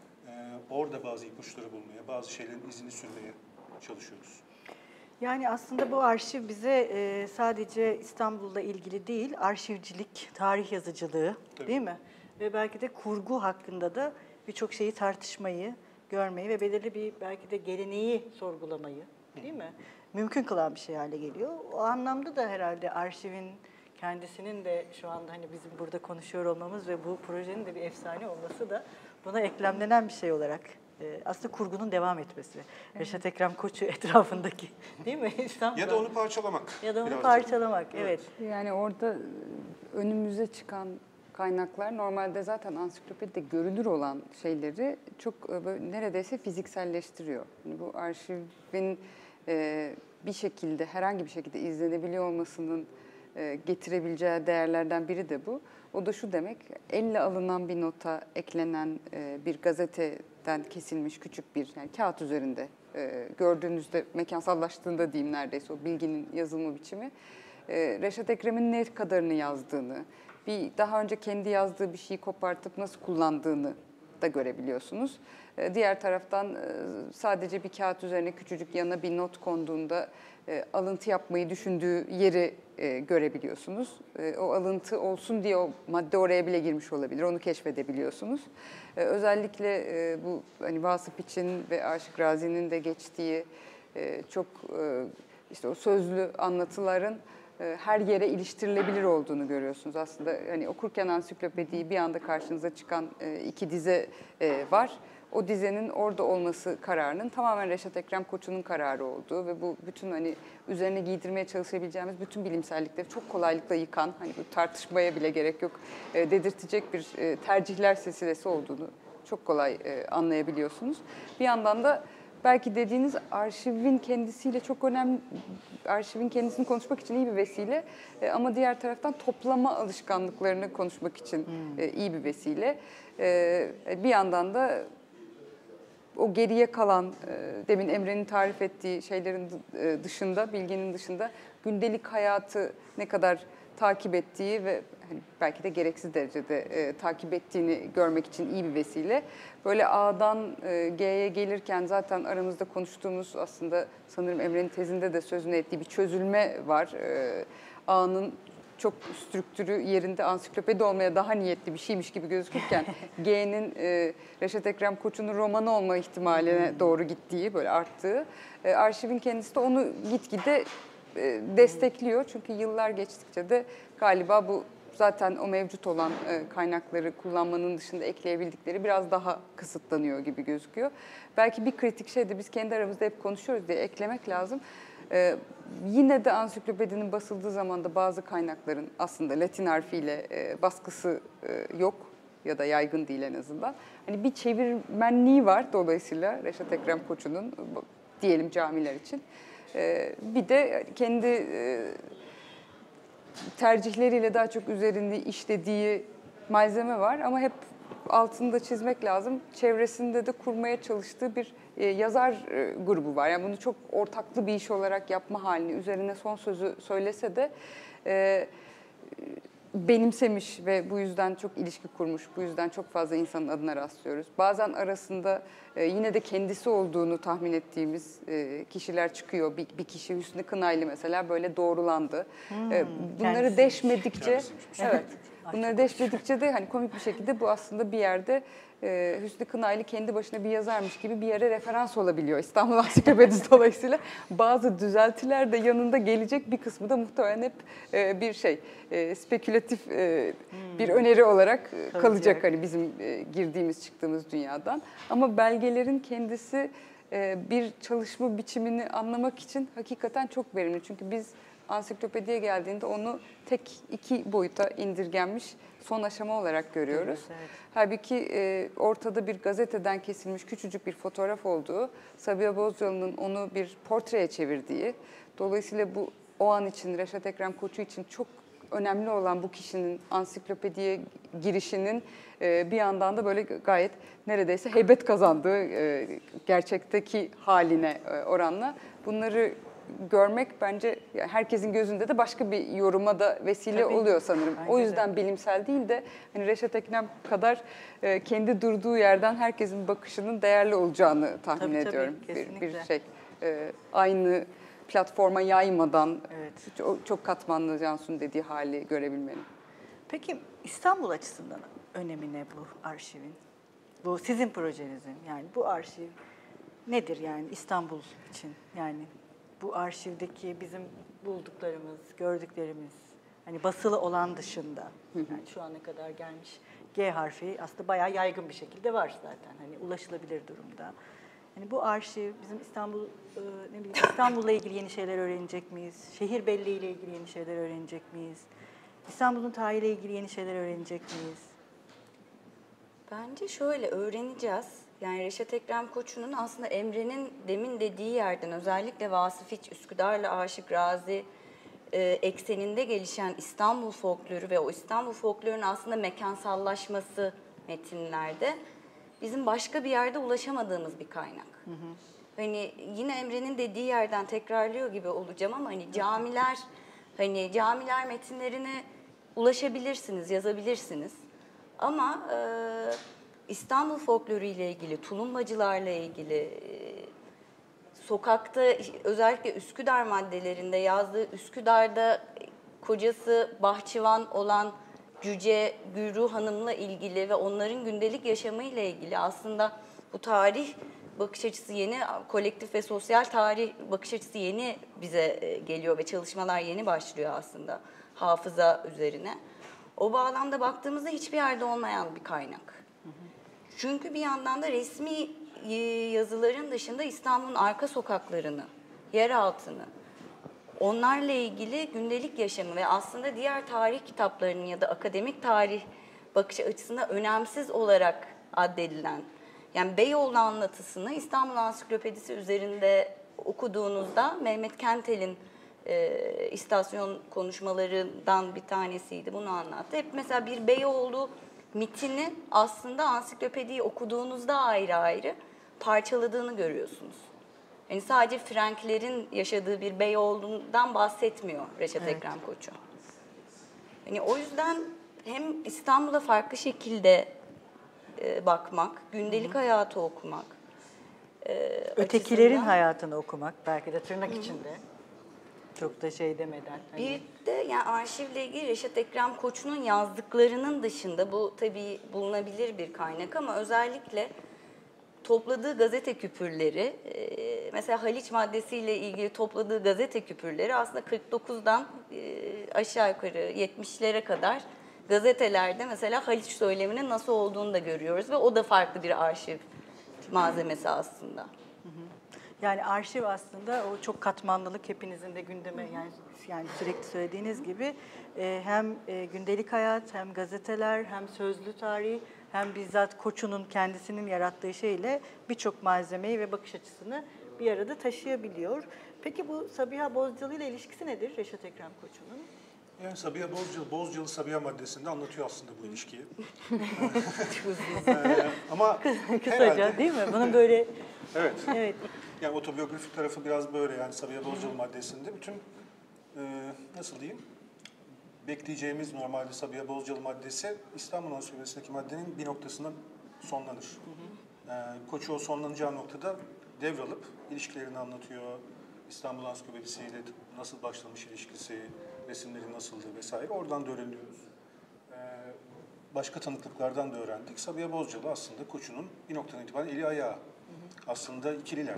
Speaker 3: orada bazı ipuçları bulmaya, bazı şeylerin izini sürmeye çalışıyoruz.
Speaker 1: Yani aslında bu arşiv bize sadece İstanbul'la ilgili değil, arşivcilik, tarih yazıcılığı,
Speaker 3: Tabii.
Speaker 1: değil mi? Ve belki de kurgu hakkında da birçok şeyi tartışmayı, görmeyi ve belirli bir belki de geleneği sorgulamayı, değil mi? Mümkün kılan bir şey hale geliyor. O anlamda da herhalde arşivin kendisinin de şu anda hani bizim burada konuşuyor olmamız ve bu projenin de bir efsane olması da buna eklemlenen bir şey olarak aslında kurgunun devam etmesi. Reşat Ekrem Koçu etrafındaki, değil mi? İstanbul'da.
Speaker 3: Ya da onu parçalamak.
Speaker 1: Ya da onu
Speaker 3: biraz
Speaker 1: parçalamak, evet.
Speaker 2: Yani orada önümüze çıkan kaynaklar normalde zaten ansiklopedide görülür olan şeyleri çok böyle neredeyse fizikselleştiriyor. Yani bu arşivin bir şekilde, herhangi bir şekilde izlenebiliyor olmasının getirebileceği değerlerden biri de bu. O da şu demek, elle alınan bir nota eklenen bir gazeteden kesilmiş küçük bir, yani kağıt üzerinde gördüğünüzde mekansallaştığında diyeyim neredeyse o bilginin yazılma biçimi. Reşat Ekrem'in ne kadarını yazdığını, bir daha önce kendi yazdığı bir şeyi kopartıp nasıl kullandığını da görebiliyorsunuz. Diğer taraftan sadece bir kağıt üzerine küçücük yanına bir not konduğunda alıntı yapmayı düşündüğü yeri görebiliyorsunuz. O alıntı olsun diye o madde oraya bile girmiş olabilir. Onu keşfedebiliyorsunuz. Özellikle bu hani Vasıf için ve Aşık Razi'nin de geçtiği çok işte o sözlü anlatıların her yere iliştirilebilir olduğunu görüyorsunuz. Aslında hani okurken ansiklopediyi bir anda karşınıza çıkan iki dize var. O dizenin orada olması kararının tamamen Reşat Ekrem Koçu'nun kararı olduğu ve bu bütün hani üzerine giydirmeye çalışabileceğimiz bütün bilimsellikleri çok kolaylıkla yıkan, hani bu tartışmaya bile gerek yok dedirtecek bir tercihler silsilesi olduğunu çok kolay anlayabiliyorsunuz. Bir yandan da belki dediğiniz arşivin kendisiyle çok önemli, arşivin kendisini konuşmak için iyi bir vesile ama diğer taraftan toplama alışkanlıklarını konuşmak için iyi bir vesile. Bir yandan da o geriye kalan, demin Emre'nin tarif ettiği şeylerin dışında, bilginin dışında gündelik hayatı ne kadar takip ettiği ve hani belki de gereksiz derecede takip ettiğini görmek için iyi bir vesile. Böyle A'dan G'ye gelirken zaten aramızda konuştuğumuz, aslında sanırım Emre'nin tezinde de sözünü ettiği bir çözülme var. A'nın çok strüktürü yerinde ansiklopedi olmaya daha niyetli bir şeymiş gibi gözükürken G'nin Reşat Ekrem Koçu'nun romanı olma ihtimaline doğru gittiği, böyle arttığı. Arşivin kendisi de onu gitgide destekliyor. Çünkü yıllar geçtikçe de galiba bu zaten o mevcut olan kaynakları kullanmanın dışında ekleyebildikleri biraz daha kısıtlanıyor gibi gözüküyor. Belki bir kritik şey de biz kendi aramızda hep konuşuyoruz diye eklemek lazım. Yine de ansiklopedinin basıldığı zamanda bazı kaynakların aslında Latin harfiyle baskısı yok ya da yaygın değil en azından. Hani bir çevirmenliği var dolayısıyla Reşat Ekrem Koçu'nun, diyelim camiler için. Bir de kendi tercihleriyle daha çok üzerinde işlediği malzeme var ama hep altını da çizmek lazım. Çevresinde de kurmaya çalıştığı bir yazar grubu var. Yani bunu çok ortaklı bir iş olarak yapma halini, üzerine son sözü söylese de benimsemiş ve bu yüzden çok ilişki kurmuş, bu yüzden çok fazla insanın adına rastlıyoruz. Bazen arasında yine de kendisi olduğunu tahmin ettiğimiz kişiler çıkıyor. Bir kişi, Hüsnü Kınaylı mesela, böyle doğrulandı. Bunları deşmedikçe, evet, bunları deşmedikçe de hani komik bir şekilde bu aslında bir yerde Hüsnü Kınaylı kendi başına bir yazarmış gibi bir yere referans olabiliyor İstanbul Ansiklopedisi dolayısıyla. Bazı düzeltiler de yanında gelecek, bir kısmı da muhtemelen hep bir şey, spekülatif bir öneri olarak kalacak hani bizim girdiğimiz çıktığımız dünyadan. Ama belgelerin kendisi bir çalışma biçimini anlamak için hakikaten çok verimli. Çünkü biz ansiklopediye geldiğinde onu tek iki boyuta indirgenmiş son aşama olarak görüyoruz. Evet. Halbuki ortada bir gazeteden kesilmiş küçücük bir fotoğraf olduğu, Sabiha Bozcalı'nın onu bir portreye çevirdiği, dolayısıyla bu o an için, Reşat Ekrem Koçu için çok önemli olan bu kişinin ansiklopediye girişinin bir yandan da böyle gayet neredeyse heybet kazandığı gerçekteki haline oranla bunları görmek bence herkesin gözünde de başka bir yoruma da vesile
Speaker 1: Tabii
Speaker 2: oluyor sanırım.
Speaker 1: bence
Speaker 2: O yüzden bilimsel değil de hani Reşat Ekrem kadar kendi durduğu yerden herkesin bakışının değerli olacağını tahmin ediyorum. Bir şey aynı platforma yaymadan, evet, çok katmanlı Cansu'nun dediği hali görebilmenin.
Speaker 1: Peki İstanbul açısından önemi ne bu arşivin? Bu sizin projenizin, yani bu arşiv nedir yani İstanbul için? Yani bu arşivdeki bizim bulduklarımız, gördüklerimiz, hani basılı olan dışında, yani şu ana kadar gelmiş G harfi aslında bayağı yaygın bir şekilde var zaten, hani ulaşılabilir durumda. Yani bu arşiv bizim İstanbul'la ilgili yeni şeyler öğrenecek miyiz? Şehir belleği ile ilgili yeni şeyler öğrenecek miyiz? İstanbul'un tarihiyle ilgili yeni şeyler öğrenecek miyiz?
Speaker 4: Bence şöyle öğreneceğiz. Yani Reşat Ekrem Koçu'nun aslında Emre'nin demin dediği yerden, özellikle Vasıf İç, Üsküdar'la Aşık Razi ekseninde gelişen İstanbul folkloru ve o İstanbul folklorunun aslında mekansallaşması metinlerde bizim başka bir yerde ulaşamadığımız bir kaynak. Hı hı. Hani yine Emre'nin dediği yerden tekrarlıyor gibi olacağım ama hani camiler metinlerine ulaşabilirsiniz, yazabilirsiniz. Ama İstanbul folkloru ile ilgili, tulumbacılarla ilgili, sokakta özellikle Üsküdar maddelerinde yazdığı, Üsküdar'da kocası bahçıvan olan Cüce Gülru Hanım'la ilgili ve onların gündelik yaşamıyla ilgili aslında bu tarih bakış açısı yeni, kolektif ve sosyal tarih bakış açısı yeni bize geliyor ve çalışmalar yeni başlıyor aslında hafıza üzerine. O bağlamda baktığımızda hiçbir yerde olmayan bir kaynak. Çünkü bir yandan da resmi yazıların dışında İstanbul'un arka sokaklarını, yeraltını, onlarla ilgili gündelik yaşamı ve aslında diğer tarih kitaplarının ya da akademik tarih bakış açısında önemsiz olarak addedilen, yani Beyoğlu anlatısını İstanbul Ansiklopedisi üzerinde okuduğunuzda Mehmet Kentel'in istasyon konuşmalarından bir tanesiydi, bunu anlattı. Hep mesela bir Beyoğlu mitini aslında ansiklopediyi okuduğunuzda ayrı ayrı parçaladığını görüyorsunuz. Yani sadece Franklerin yaşadığı bir Beyoğlu'ndan bahsetmiyor Reşat Ekrem Koçu. Yani o yüzden hem İstanbul'a farklı şekilde bakmak, gündelik hayatı okumak,
Speaker 1: Ötekilerin
Speaker 4: açısından
Speaker 1: hayatını okumak belki de tırnak içinde. Çok da şey demeden.
Speaker 4: bir de yani arşivle ilgili Reşat Ekrem Koçu'nun yazdıklarının dışında bu tabii bulunabilir bir kaynak ama özellikle topladığı gazete küpürleri, mesela Haliç maddesiyle ilgili topladığı gazete küpürleri aslında 49'dan aşağı yukarı 70'lere kadar gazetelerde mesela Haliç söyleminin nasıl olduğunu da görüyoruz ve o da farklı bir arşiv malzemesi aslında.
Speaker 1: Yani arşiv aslında o çok katmanlılık hepinizin de gündeme yani sürekli söylediğiniz gibi hem gündelik hayat hem gazeteler hem sözlü tarih hem bizzat Koçu'nun kendisinin yarattığı şeyle birçok malzemeyi ve bakış açısını bir arada taşıyabiliyor. Peki bu Sabiha Bozcalı ile ilişkisi nedir Reşat Ekrem Koçu'nun?
Speaker 3: Yani Sabiha Bozcalı Sabiha maddesinde anlatıyor aslında bu ilişkiyi. Ama
Speaker 1: Kısaca
Speaker 3: herhalde,
Speaker 1: değil mi? Bunun böyle
Speaker 3: evet.
Speaker 1: evet.
Speaker 3: Yani otobiyografik tarafı biraz böyle, yani Sabiha Bozcalı maddesinde bütün nasıl diyeyim, bekleyeceğimiz normalde Sabiha Bozcalı maddesi İstanbul Ansiklopedisi'ndeki maddenin bir noktasında sonlanır. Koçu o sonlanacağı noktada devralıp ilişkilerini anlatıyor. İstanbul Ansiklopedisi ile nasıl başlamış ilişkisi, resimleri nasıldı vesaire, oradan da öğreniyoruz. Başka tanıklıklardan da öğrendik. Sabiha Bozcalı aslında Koçu'nun bir noktadan itibaren eli ayağı. Aslında ikililer.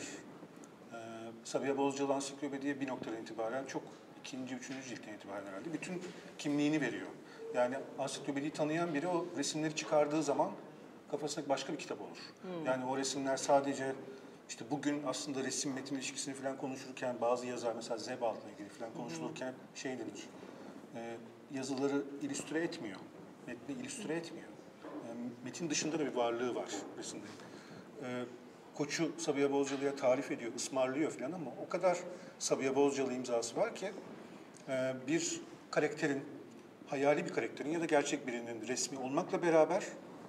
Speaker 3: Sabiha Bozcalı Ansiklopediye bir noktadan itibaren, çok ikinci, üçüncü ciltten itibaren herhalde bütün kimliğini veriyor. Yani ansiklopediyi tanıyan biri o resimleri çıkardığı zaman kafasında başka bir kitap olur. Yani o resimler sadece işte bugün aslında resim metin ilişkisini falan konuşurken bazı yazar mesela Zebalt'la ilgili falan konuşulurken şey denir. Yazıları illüstre etmiyor. Metni illüstre etmiyor. Metin dışında da bir varlığı var resimde. Koçu Sabiha Bozcalı'ya tarif ediyor, ısmarlıyor falan ama o kadar Sabiha Bozcalı imzası var ki bir karakterin, hayali bir karakterin ya da gerçek birinin resmi olmakla beraber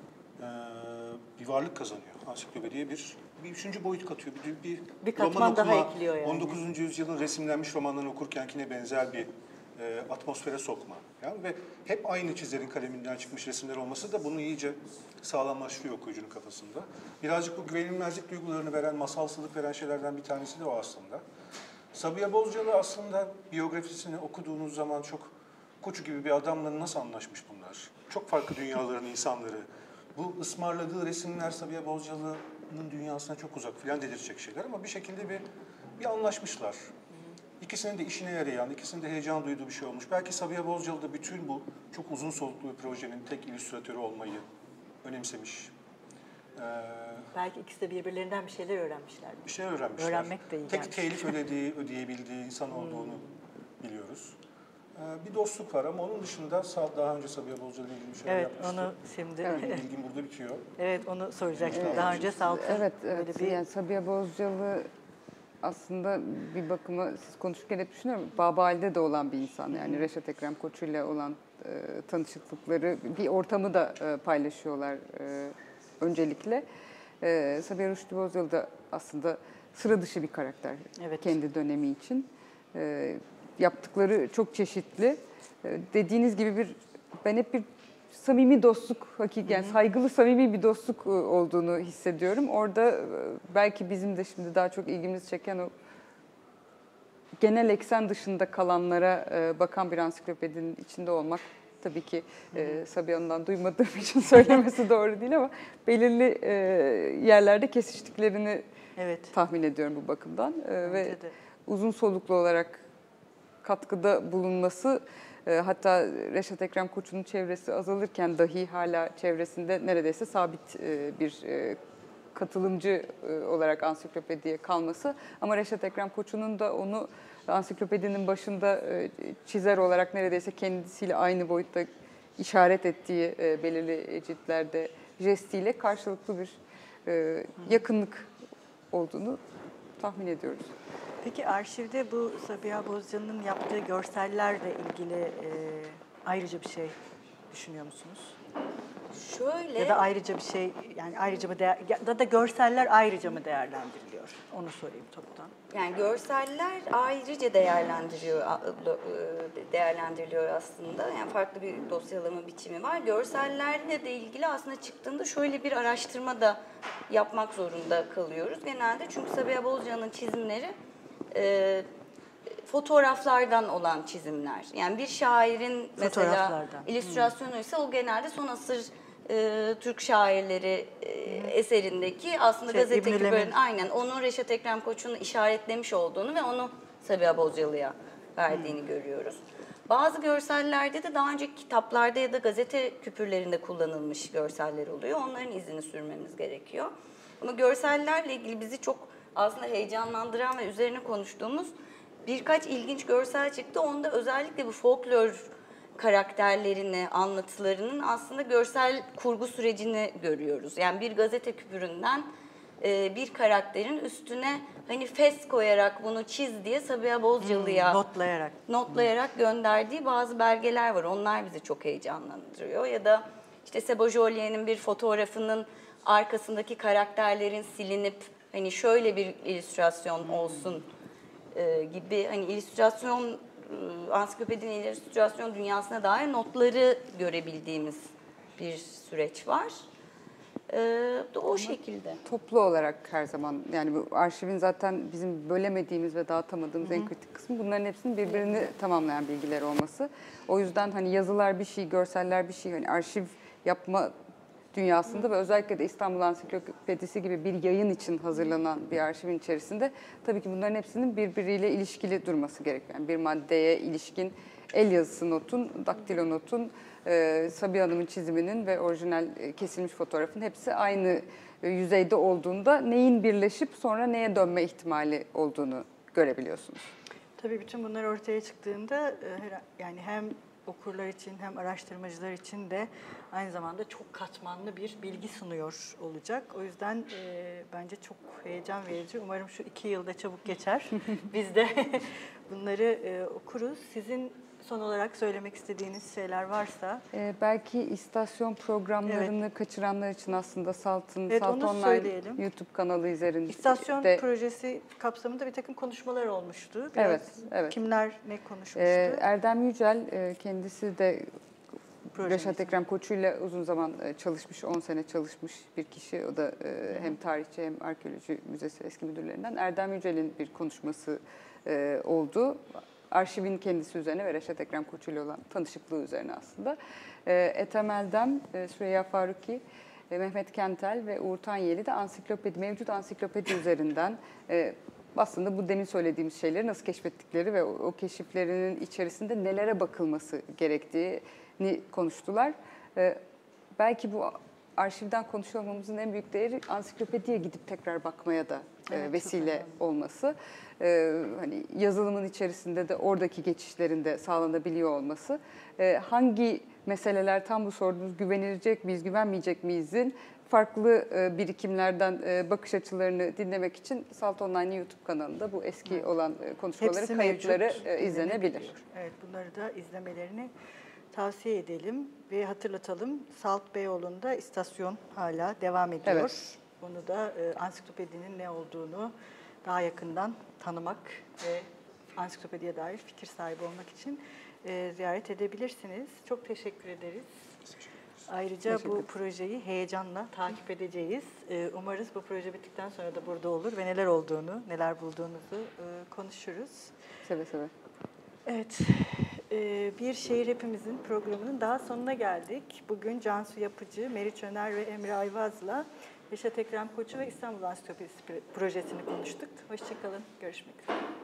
Speaker 3: bir varlık kazanıyor. Ansiklopediye bir üçüncü boyut katıyor.
Speaker 1: Bir katman daha
Speaker 3: okuma,
Speaker 1: ekliyor yani.
Speaker 3: 19. yüzyılın resimlenmiş romanlarını okurkenkine benzer bir atmosfere sokma. Yani ve hep aynı çizerin kaleminden çıkmış resimler olması da bunu iyice sağlamlaştırıyor okuyucunun kafasında. Birazcık bu güvenilmezlik duygularını veren, masalsılık veren şeylerden bir tanesi de o aslında. Sabiha Bozcalı aslında biyografisini okuduğunuz zaman çok Koçu gibi bir adamla nasıl anlaşmış bunlar? Çok farklı dünyaların insanları. Bu ısmarladığı resimler Sabiha Bozcalı'nın dünyasına çok uzak falan dedirtecek şeyler ama bir şekilde bir anlaşmışlar. İkisinin de işine yarayan, ikisinin de heyecan duyduğu bir şey olmuş. Belki Sabiha Bozcalı da bütün bu çok uzun soluklu bir projenin tek illüstratörü olmayı önemsemiş.
Speaker 1: Belki ikisi de birbirlerinden bir şeyler öğrenmişler.
Speaker 3: Bir şey öğrenmişler.
Speaker 1: Öğrenmek de iyi
Speaker 3: Tek
Speaker 1: gelmiş.
Speaker 3: telif ödeyebildiği insan olduğunu biliyoruz. Bir dostluk var ama onun dışında daha önce Sabiha Bozcalı ile ilgili bir şeyler
Speaker 1: Evet,
Speaker 3: yapmıştı.
Speaker 1: onu şimdi
Speaker 3: Bilgim burada bitiyor.
Speaker 1: evet onu soracaktım. Daha önce Salt'ın
Speaker 2: Evet,
Speaker 1: böyle bir
Speaker 2: yani Sabiha Bozcalı aslında bir bakıma siz konuşurken hep düşünüyorum. Babali'de de olan bir insan, yani Reşat Ekrem Koçu ile olan tanışıklıkları, bir ortamı da paylaşıyorlar öncelikle. Sabiha Rüştü Bozcalı da aslında sıra dışı bir karakter kendi dönemi için. Yaptıkları çok çeşitli. Dediğiniz gibi ben hep bir samimi dostluk, hakikaten saygılı, samimi bir dostluk olduğunu hissediyorum. Orada belki bizim de şimdi daha çok ilgimizi çeken o genel eksen dışında kalanlara bakan bir ansiklopedinin içinde olmak Tabii ki Sabiha Hanım'dan duymadığım için söylemesi doğru değil ama belirli yerlerde kesiştiklerini tahmin ediyorum bu bakımdan. Ve uzun soluklu olarak katkıda bulunması, hatta Reşat Ekrem Koçu'nun çevresi azalırken dahi hala çevresinde neredeyse sabit bir katılımcı olarak ansiklopediye kalması, ama Reşat Ekrem Koçu'nun da onu ansiklopedinin başında çizer olarak neredeyse kendisiyle aynı boyutta işaret ettiği belirli ciltlerde jestiyle karşılıklı bir yakınlık olduğunu tahmin ediyoruz.
Speaker 1: Peki arşivde bu Sabiha Bozcan'ın yaptığı görsellerle ilgili ayrıca bir şey düşünüyor musunuz?
Speaker 4: Şöyle...
Speaker 1: Ya da ayrıca bir şey, yani ayrıca mı ya da görseller ayrıca mı değerlendiriliyor? Onu sorayım toptan.
Speaker 4: Yani görseller ayrıca değerlendiriliyor aslında. Yani farklı bir dosyalama biçimi var. Görsellerle de ilgili aslında çıktığında şöyle bir araştırma da yapmak zorunda kalıyoruz. Genelde çünkü Sabiha Bozcan'ın çizimleri fotoğraflardan olan çizimler. Yani bir şairin mesela illüstrasyonu ise o genelde son asır Türk şairleri eserindeki aslında gazeteki bölüm, aynen onun Reşat Ekrem Koç'un işaretlemiş olduğunu ve onu Sabiha Bozcalı'ya verdiğini görüyoruz. Bazı görsellerde de daha önceki kitaplarda ya da gazete küpürlerinde kullanılmış görseller oluyor. Onların izini sürmemiz gerekiyor. Ama görsellerle ilgili bizi çok aslında heyecanlandıran ve üzerine konuştuğumuz birkaç ilginç görsel çıktı. Onda özellikle bu folklor karakterlerini, anlatılarının aslında görsel kurgu sürecini görüyoruz. Yani bir gazete küpüründen bir karakterin üstüne hani fes koyarak bunu çiz diye Sabiha Bozcalı'ya notlayarak gönderdiği bazı belgeler var. Onlar bizi çok heyecanlandırıyor. Ya da işte Sebo Jolier'in bir fotoğrafının arkasındaki karakterlerin silinip hani şöyle bir illüstrasyon olsun gibi hani illüstrasyon, ansiklopedinin illüstrasyon dünyasına dair notları görebildiğimiz bir süreç var. O şekilde.
Speaker 2: Toplu olarak her zaman, yani bu arşivin zaten bizim bölemediğimiz ve dağıtamadığımız en kritik kısmı bunların hepsinin birbirini tamamlayan bilgiler olması. O yüzden hani yazılar bir şey, görseller bir şey, hani arşiv yapma dünyasında ve özellikle de İstanbul Ansiklopedisi gibi bir yayın için hazırlanan bir arşivin içerisinde tabii ki bunların hepsinin birbiriyle ilişkili durması gerekiyor. Yani bir maddeye ilişkin el yazısı notun, daktilo notun, Sabiha Hanım'ın çiziminin ve orijinal kesilmiş fotoğrafın hepsi aynı yüzeyde olduğunda neyin birleşip sonra neye dönme ihtimali olduğunu görebiliyorsunuz.
Speaker 1: Tabii bütün bunlar ortaya çıktığında yani hem okurlar için hem araştırmacılar için de aynı zamanda çok katmanlı bir bilgi sunuyor olacak. O yüzden bence çok heyecan verici. Umarım şu 2 yılda çabuk geçer. Biz de bunları okuruz. Sizin son olarak söylemek istediğiniz şeyler varsa.
Speaker 2: Belki istasyon programlarını kaçıranlar için aslında Salt Online
Speaker 1: söyleyelim.
Speaker 2: YouTube kanalı üzerinde.
Speaker 1: İstasyon projesi kapsamında bir takım konuşmalar olmuştu.
Speaker 2: Evet.
Speaker 1: Kimler ne konuşmuştu?
Speaker 2: Erdem Yücel kendisi de Reşat Ekrem Koçu ile uzun zaman çalışmış, 10 sene çalışmış bir kişi. O da hem tarihçi hem arkeoloji müzesi eski müdürlerinden. Erdem Yücel'in bir konuşması oldu. Arşivin kendisi üzerine ve Reşat Ekrem Koçu ile olan tanışıklığı üzerine aslında. Ethem Eldem, Süreyya Faruki, Mehmet Kentel ve Uğur Tanyeli de mevcut ansiklopedi üzerinden aslında bu demin söylediğimiz şeyleri nasıl keşfettikleri ve o keşiflerinin içerisinde nelere bakılması gerektiğini konuştular. Belki bu arşivden konuşuyor olmamızın en büyük değeri ansiklopediye gidip tekrar bakmaya da vesile olması. Hani yazılımın içerisinde de oradaki geçişlerinde sağlanabiliyor olması. Hangi meseleler, tam bu sorduğunuz güvenilecek miyiz, güvenmeyecek miyizin farklı birikimlerden bakış açılarını dinlemek için Salt Online YouTube kanalında bu eski olan konuşmaları, kayıtları izlenebilir.
Speaker 1: Evet, bunları da izlemelerini tavsiye edelim ve hatırlatalım. Salt Beyoğlu'nda istasyon hala devam ediyor. Evet. Bunu da ansiklopedinin ne olduğunu daha yakından tanımak ve ansiklopediye dair fikir sahibi olmak için ziyaret edebilirsiniz. Çok teşekkür ederiz. Ayrıca bu projeyi heyecanla takip edeceğiz. Umarız bu proje bittikten sonra da burada olur ve neler olduğunu, neler bulduğunuzu konuşuruz.
Speaker 2: Seve seve.
Speaker 1: Evet. Bir Şehir Hepimizin programının daha sonuna geldik. Bugün Cansu Yapıcı, Meriç Öner ve Emre Ayvaz'la Reşat Ekrem Koçu ve İstanbul Ansiklopedisi projesini konuştuk. Hoşçakalın, görüşmek üzere.